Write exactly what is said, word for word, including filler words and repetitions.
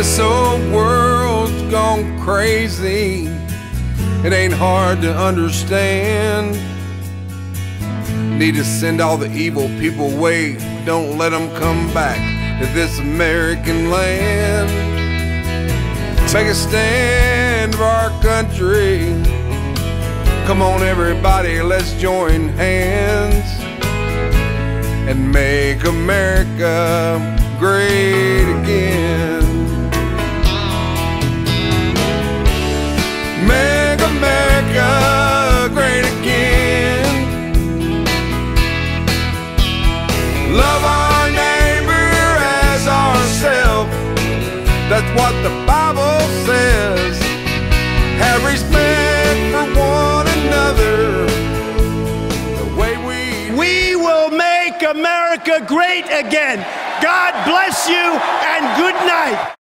This old world's gone crazy. It ain't hard to understand. Need to send all the evil people away. Don't let them come back to this American land. Take a stand for our country. Come on everybody, let's join hands and make America great again. Make America great again. Love our neighbor as ourselves. That's what the Bible says. Have respect for one another. The way we We will make America great again. God bless you and good night.